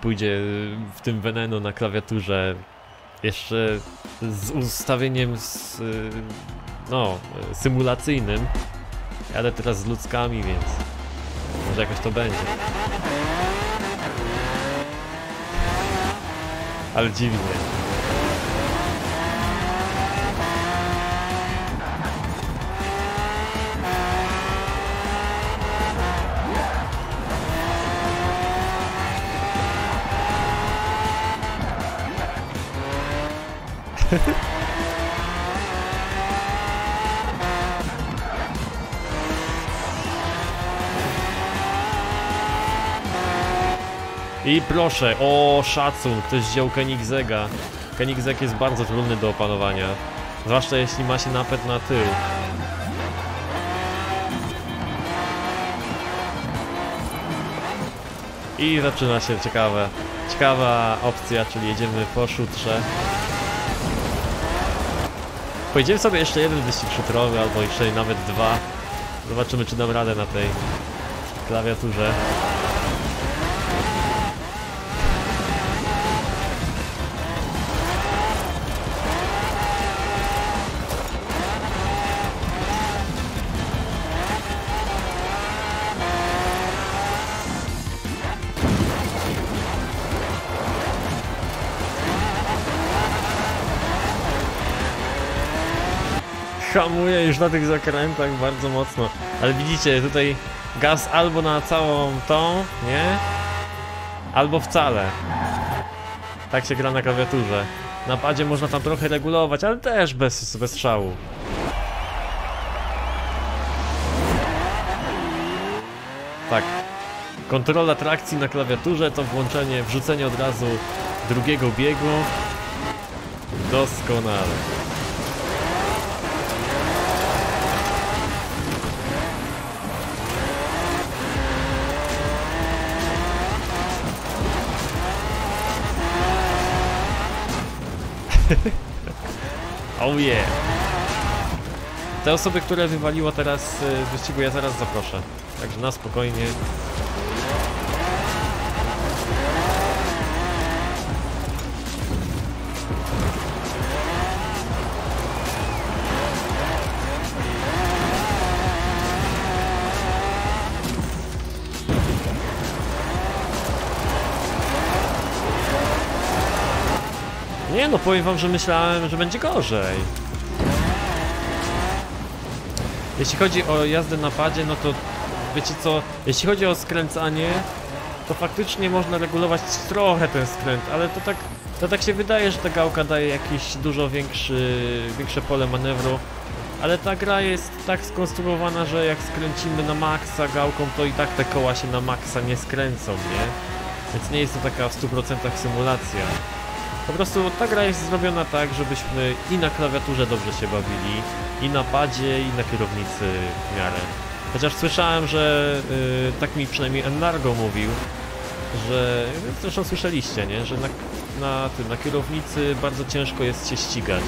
pójdzie w tym Veneno na klawiaturze. Jeszcze z ustawieniem no, symulacyjnym. Jadę teraz z ludzkami, więc może jakoś to będzie. Ale dziwnie. I proszę, o szacun, ktoś wziął Koenigsegga. Koenigsegg jest bardzo trudny do opanowania. Zwłaszcza jeśli ma się napęd na tył. I zaczyna się ciekawa opcja, czyli jedziemy po szutrze. Pojedziemy sobie jeszcze jeden wyścig szutrowy, albo jeszcze nawet dwa. Zobaczymy, czy dam radę na tej klawiaturze. Hamuję już na tych zakrętach bardzo mocno, ale widzicie, tutaj gaz albo na całą tą, nie? Albo wcale. Tak się gra na klawiaturze. Na padzie można tam trochę regulować, ale też bez szału. Tak. Kontrola trakcji na klawiaturze to wrzucenie od razu drugiego biegu. Doskonale. Oh yeah! Te osoby, które wywaliło teraz z wyścigu, ja zaraz zaproszę. Także na spokojnie. Nie no, powiem wam, że myślałem, że będzie gorzej. Jeśli chodzi o jazdę na padzie, no to wiecie co, jeśli chodzi o skręcanie, to faktycznie można regulować trochę ten skręt, ale to tak się wydaje, że ta gałka daje jakieś dużo większe pole manewru, ale ta gra jest tak skonstruowana, że jak skręcimy na maksa gałką, to i tak te koła się na maksa nie skręcą, nie? Więc nie jest to taka w 100% symulacja. Po prostu ta gra jest zrobiona tak, żebyśmy i na klawiaturze dobrze się bawili, i na padzie, i na kierownicy w miarę. Chociaż słyszałem, że tak mi przynajmniej Enlargo mówił, że zresztą słyszeliście, nie? Że na kierownicy bardzo ciężko jest się ścigać.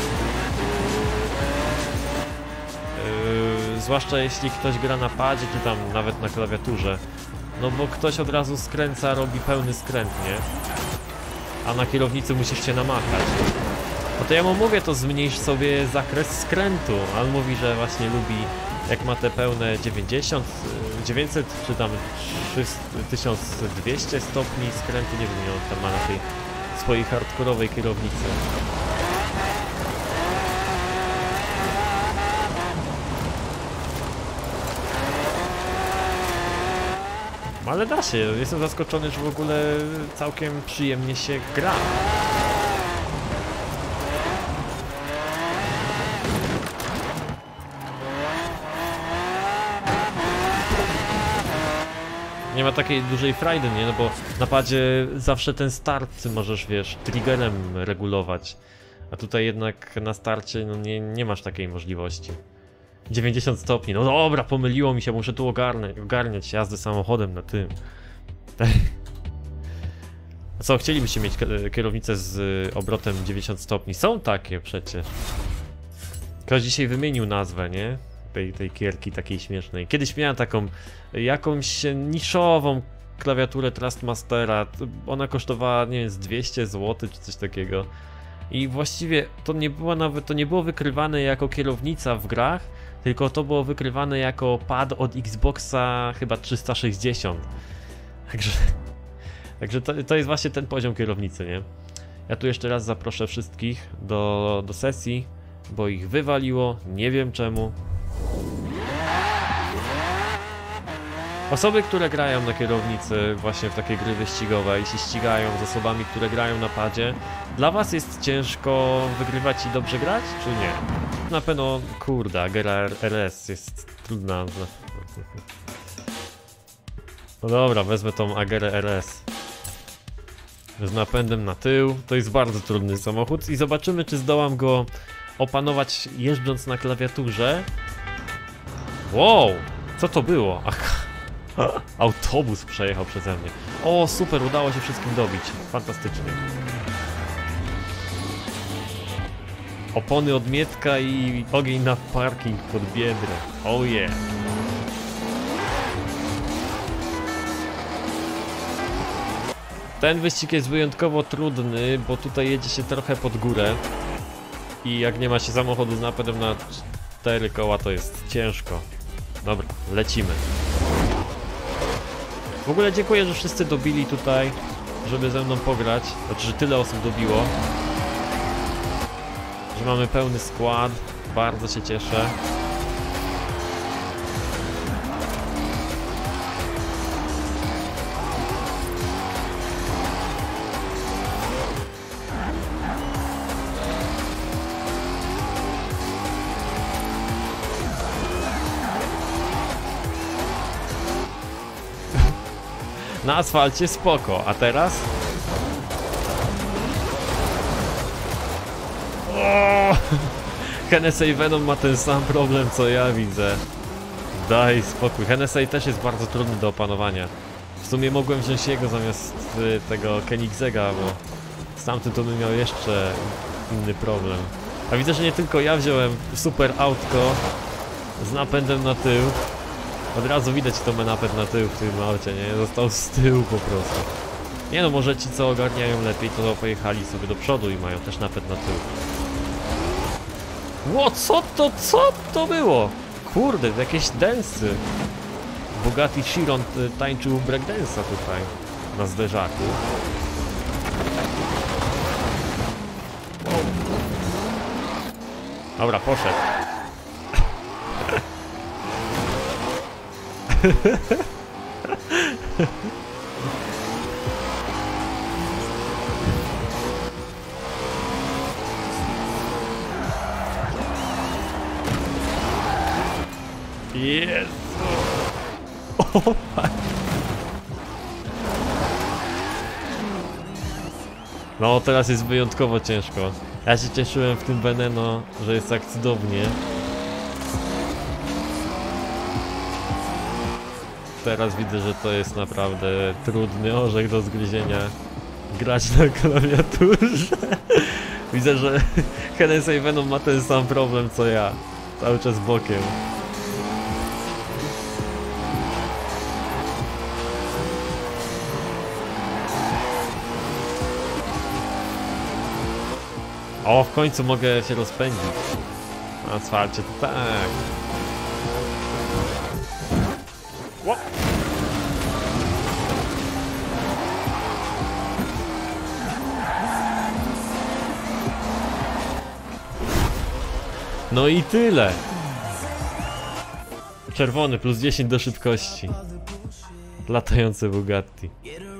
Zwłaszcza jeśli ktoś gra na padzie, czy tam nawet na klawiaturze. No bo ktoś od razu skręca, robi pełny skręt, nie? A na kierownicy musisz się namachać. No to ja mu mówię, to zmniejsz sobie zakres skrętu, a on mówi, że właśnie lubi, jak ma te pełne 90, 900 czy tam 1200 stopni skrętu, nie wiem, ile on tam ma na tej swojej hardkorowej kierownicy. Ale da się, jestem zaskoczony, że w ogóle całkiem przyjemnie się gra. Nie ma takiej dużej frajdy, nie? No bo na padzie zawsze ten start możesz, wiesz, triggerem regulować. A tutaj jednak na starcie no nie masz takiej możliwości. 90 stopni, no dobra, pomyliło mi się, muszę tu ogarniać jazdę samochodem na tym. A co, chcielibyście mieć kierownicę z obrotem 90 stopni? Są takie przecież. Ktoś dzisiaj wymienił nazwę, nie? Tej gierki takiej śmiesznej. Kiedyś miałem taką, jakąś niszową klawiaturę Trustmastera, ona kosztowała, nie wiem, z 200 zł czy coś takiego. I właściwie to nie było nawet, to nie było wykrywane jako kierownica w grach, tylko to było wykrywane jako pad od Xboxa chyba 360. Także to jest właśnie ten poziom kierownicy, nie? Ja tu jeszcze raz zaproszę wszystkich do sesji, bo ich wywaliło, nie wiem czemu. Osoby, które grają na kierownicy właśnie w takie gry wyścigowe i się ścigają z osobami, które grają na padzie, dla was jest ciężko wygrywać i dobrze grać, czy nie? Na pewno, kurde, Agera RS jest trudna. No dobra, wezmę tą Agerę RS. Z napędem na tył, to jest bardzo trudny samochód i zobaczymy, czy zdołam go opanować jeżdżąc na klawiaturze. Wow, co to było? Ach, autobus przejechał przeze mnie. O, super, udało się wszystkim dobić. Fantastycznie. Opony od Mietka i ogień na parking pod Biedrę. Oh yeah. Ten wyścig jest wyjątkowo trudny, bo tutaj jedzie się trochę pod górę. I jak nie ma się samochodu z napędem na 4 koła, to jest ciężko. Dobra, lecimy. W ogóle dziękuję, że wszyscy dobili tutaj, żeby ze mną pograć. Znaczy, że tyle osób dobiło. Że mamy pełny skład. Bardzo się cieszę. Na asfalcie spoko, a teraz? O! Hennessy Venom ma ten sam problem co ja widzę. Daj spokój. Hennessy też jest bardzo trudny do opanowania. W sumie mogłem wziąć jego zamiast tego Koenigsegga, bo z tamtym to bym miał jeszcze inny problem. A widzę, że nie tylko ja wziąłem super autko z napędem na tył. Od razu widać to napęd na tył w tym aucie, nie? Został z tyłu po prostu. Nie no, może ci co ogarniają lepiej, to pojechali sobie do przodu i mają też napęd na tył. Ło, co to było? Kurde, jakieś densy. Bugatti Chiron tańczył breakdance'a tutaj, na zderzaku. Wow. Dobra, poszedł. Jezu. O, no teraz jest wyjątkowo ciężko. Ja się cieszyłem w tym Veneno, że jest tak cudownie. Teraz widzę, że to jest naprawdę trudny orzech do zgryzienia. Grać na klawiaturze. Widzę, że Hennessy Venom ma ten sam problem co ja. Cały czas bokiem. O, w końcu mogę się rozpędzić. Na asfalcie to tak. No i tyle. Czerwony plus 10 do szybkości. Latające Bugatti.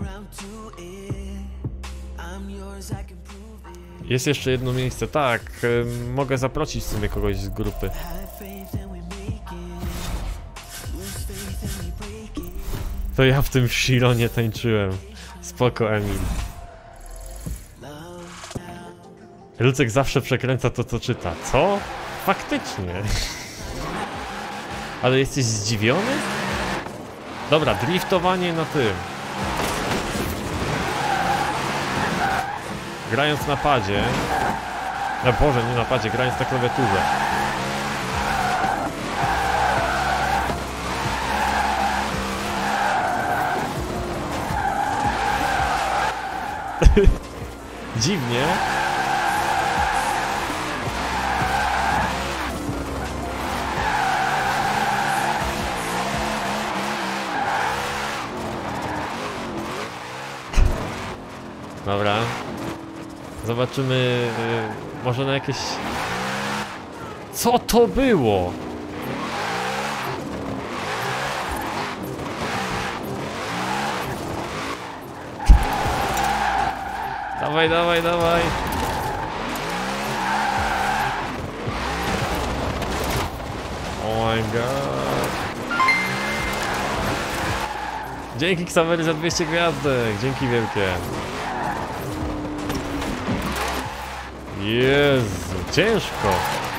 Jest jeszcze jedno miejsce, tak. Mogę zaprosić w sumie kogoś z grupy. To ja w tym Chironie tańczyłem. Spoko, Emil. Lucek zawsze przekręca to, co czyta. Co? Faktycznie. Ale jesteś zdziwiony? Dobra, driftowanie na tym. Grając na padzie. Boże, nie na padzie, grając na klawiaturze. Dziwnie. Dobra. Zobaczymy, może na jakieś... Co to było? Dawaj, dawaj, dawaj. Oh my god. Dzięki Xavery za 200 gwiazdek. Dzięki wielkie. Jezu, ciężko.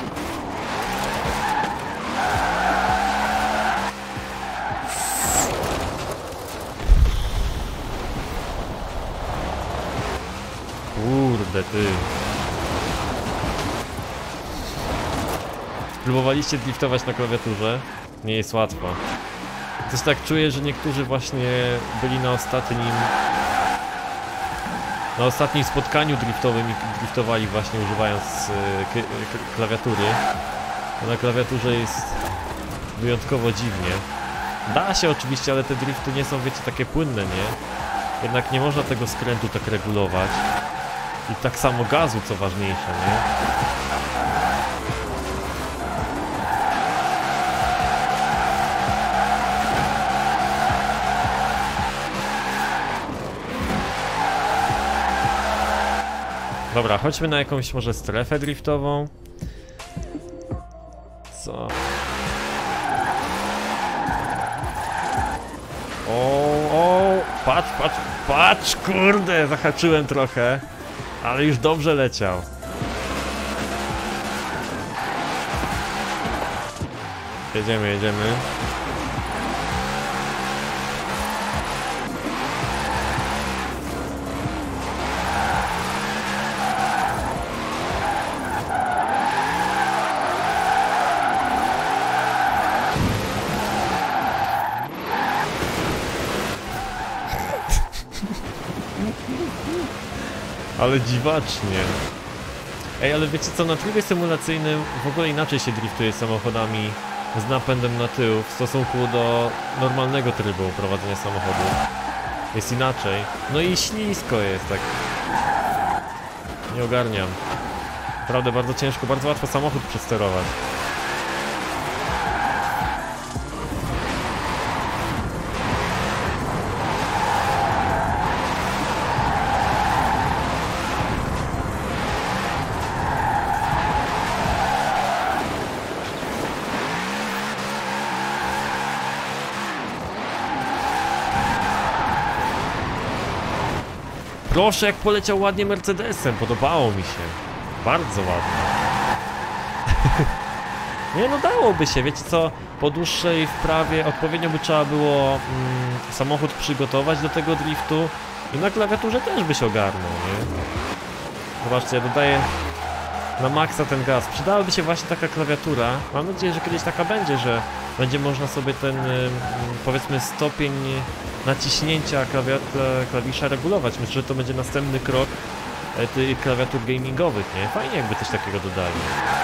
Kurde ty. Próbowaliście driftować na klawiaturze? Nie jest łatwo. Też tak czuję, że niektórzy właśnie byli na ostatnim spotkaniu driftowym i driftowali właśnie używając klawiatury. Na klawiaturze jest wyjątkowo dziwnie. Da się oczywiście, ale te drifty nie są, wiecie, takie płynne, nie? Jednak nie można tego skrętu tak regulować. I tak samo gazu, co ważniejsze, nie? Dobra, chodźmy na jakąś może strefę driftową. Co? O, patrz, patrz, patrz, kurde, zahaczyłem trochę, ale już dobrze leciał. Jedziemy, jedziemy. Ale dziwacznie. Ej, ale wiecie co, na trybie symulacyjnym w ogóle inaczej się driftuje samochodami z napędem na tył w stosunku do normalnego trybu prowadzenia samochodu. Jest inaczej. No i ślisko jest, tak. Nie ogarniam. Naprawdę bardzo ciężko, bardzo łatwo samochód przesterować. Proszę, jak poleciał ładnie Mercedesem, podobało mi się. Bardzo ładnie. Nie no, dałoby się, wiecie co, po dłuższej wprawie odpowiednio by trzeba było samochód przygotować do tego driftu i na klawiaturze też by się ogarnął, nie? Zobaczcie, ja dodaję na maksa ten gaz. Przydałaby się właśnie taka klawiatura. Mam nadzieję, że kiedyś taka będzie, że będzie można sobie ten, powiedzmy, stopień naciśnięcia klawisza regulować. Myślę, że to będzie następny krok tych klawiatur gamingowych, nie? Fajnie, jakby coś takiego dodali.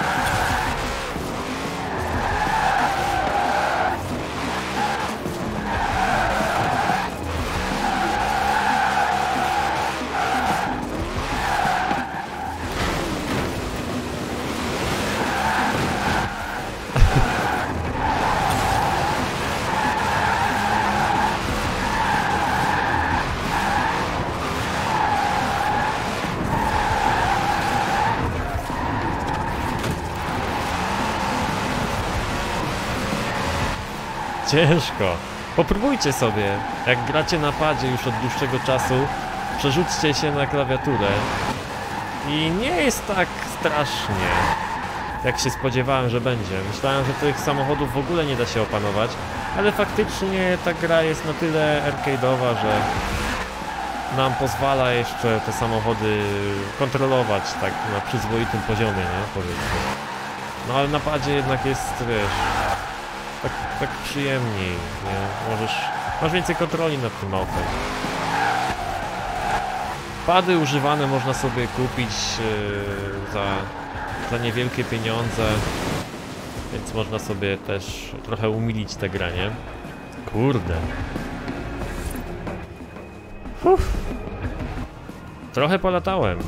Ciężko. Popróbujcie sobie. Jak gracie na padzie już od dłuższego czasu, przerzućcie się na klawiaturę. I nie jest tak strasznie, jak się spodziewałem, że będzie. Myślałem, że tych samochodów w ogóle nie da się opanować, ale faktycznie ta gra jest na tyle arcade'owa, że nam pozwala jeszcze te samochody kontrolować tak na przyzwoitym poziomie, nie? Powiedzmy. No ale na padzie jednak jest, wiesz... Tak przyjemniej, nie? Masz więcej kontroli nad tym autem. Pady używane można sobie kupić za niewielkie pieniądze, więc można sobie też trochę umilić tę grę, nie? Kurde. Trochę polatałem.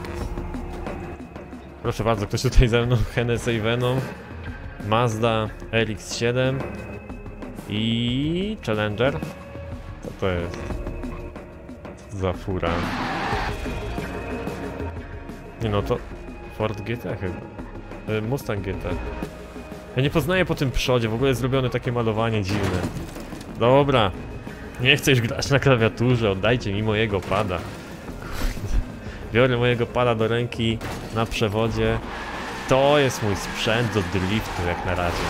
Proszę bardzo, ktoś tutaj ze mną, Hennessy Venom, Mazda RX-7 i Challenger. Co to jest? Co to za fura? Nie no, to Ford GT chyba. Mustang GT. Ja nie poznaję po tym przodzie, w ogóle jest zrobione takie malowanie dziwne. Dobra, nie chcesz grać na klawiaturze, oddajcie mi mojego pada. Biorę mojego pada do ręki na przewodzie. To jest mój sprzęt do driftu jak na razie.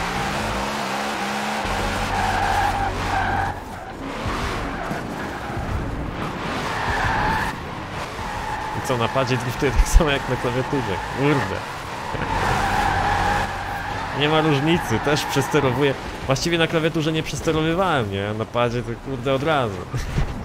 I co, na padzie driftuję tak samo jak na klawiaturze. Kurde. Nie ma różnicy, też przesterowuję. Właściwie na klawiaturze nie przesterowywałem, nie? A na padzie to kurde od razu.